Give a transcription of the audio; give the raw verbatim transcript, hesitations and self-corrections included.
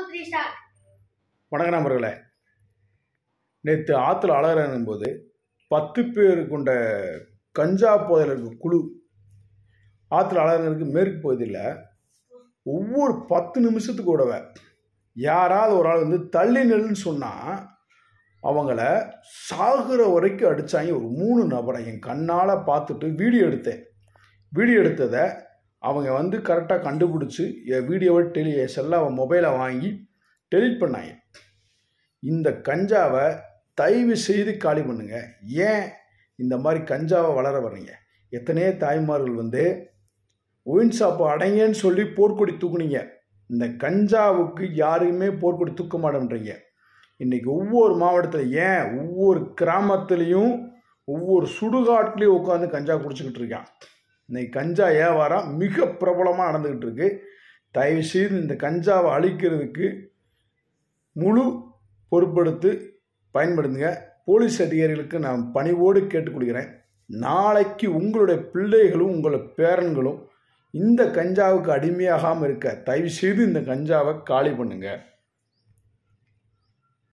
வணக்கம் நண்பர்களே. நேற்று ஆற்றுல அழகிறனும் போது பத்து பேர் கொண்ட கஞ்சா போதையில் இருக்க குழு ஆற்றுல அழகிறனுக்கு மேற்கு பகுதியில் ஒவ்வொரு பத்து நிமிஷத்துக்கு கூடவே யாராவது ஒரு ஆள் வந்து தள்ளி நெல்லுன்னு சொன்னால் அவங்கள சாகுற வரைக்கும் அடித்தாங்க. ஒரு மூணு நபரை என் கண்ணால் பார்த்துட்டு வீடியோ எடுத்தேன். வீடியோ எடுத்ததை அவங்க வந்து கரெக்டாக கண்டுபிடிச்சி என் வீடியோவை டெலி செல்லாவை மொபைலை வாங்கி டெலிட் பண்ணாங்க. இந்த கஞ்சாவை தயவு செய்து காலி பண்ணுங்க. ஏன் இந்த மாதிரி கஞ்சாவை வளர வர்றீங்க? எத்தனையோ தாய்மார்கள் வந்து ஒயின் ஷாப்பு அடைங்கன்னு சொல்லி போர்க்கொடி தூக்குனீங்க. இந்த கஞ்சாவுக்கு யாருமே போர்க்கொடி தூக்க மாட்டேன்றீங்க. இன்றைக்கி ஒவ்வொரு மாவட்டத்தில், ஏன் ஒவ்வொரு கிராமத்துலேயும் ஒவ்வொரு சுடுகாட்லேயும் உட்காந்து கஞ்சா குடிச்சிக்கிட்டு இருக்கான். இன்றைக்கி கஞ்சா வியாபாரம் மிக பிரபலமாக நடந்துக்கிட்டு இருக்கு. தயவு செய்து இந்த கஞ்சாவை அழிக்கிறதுக்கு முழு பொறுப்பெடுத்து பயன்படுத்துங்க. போலீஸ் அதிகாரிகளுக்கு நான் பணிவோடு கேட்டுக்கொள்கிறேன். நாளைக்கு உங்களுடைய பிள்ளைகளும் உங்களுடைய பேரன்களும் இந்த கஞ்சாவுக்கு அடிமையாகாமல் இருக்க தயவு செய்து இந்த கஞ்சாவை காலி பண்ணுங்கள்.